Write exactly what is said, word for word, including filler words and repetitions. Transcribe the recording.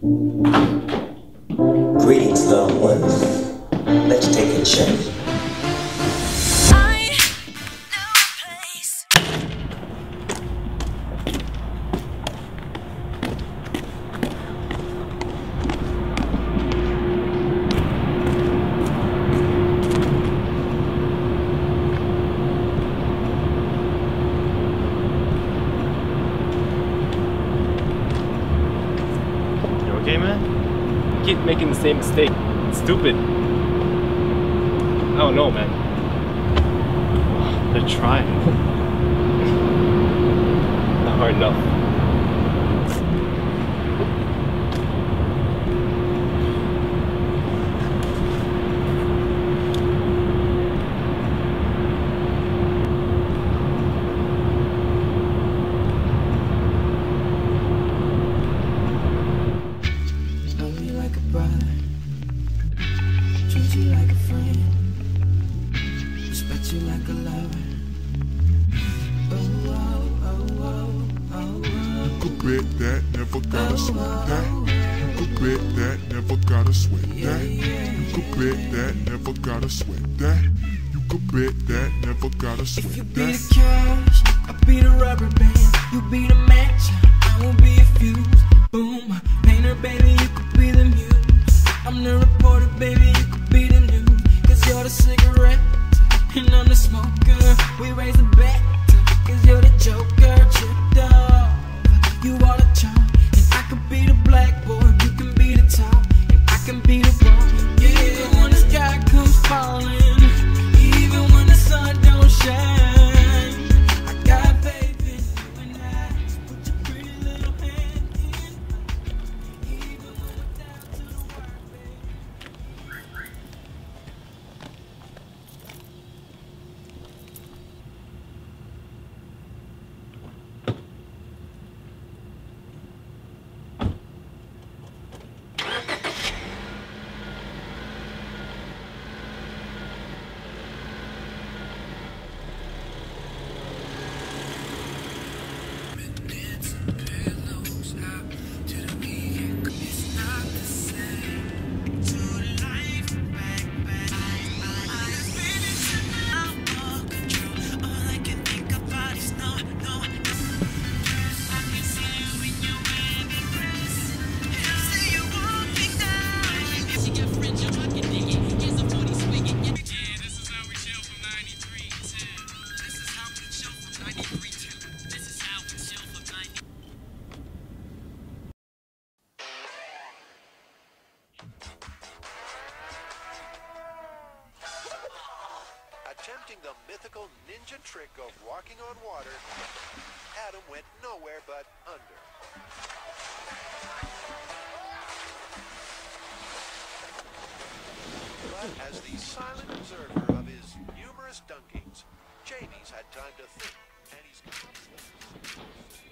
Greetings, loved ones. Let's take a check. I know a place. You okay, man? You keep making the same mistake. It's stupid. I don't know, man. They're trying. Not hard enough. Love you like a brother, treat you like a friend, respect you like a lover. Oh, oh, oh, oh, oh, oh. You could bet that, never gotta sweat that. You could bet that, never gotta sweat that. You could bet that, never gotta sweat that. You could bet that, never gotta If you sweat be that. the cash, I'll be the rubber band. You be the match, I will be a fuse. Boom, painter, baby, you could be the muse. I'm the reporter, baby, you could be the news. Cause you're the cigarette, and I'm the smoker. We raise the bet, cause you're the joker. Tripped off, you are the charm. And I could be the blackboard, you can be the top. And I can be the wall. Yeah, even when the sky comes falling, even when the sun don't shine, I got faith in you and I. Put your pretty little hand in mine. Even when we're down to the wire, baby. Attempting the mythical ninja trick of walking on water, Adam went nowhere but under. But as the silent observer of his numerous dunkings, Jamie's had time to think, and he's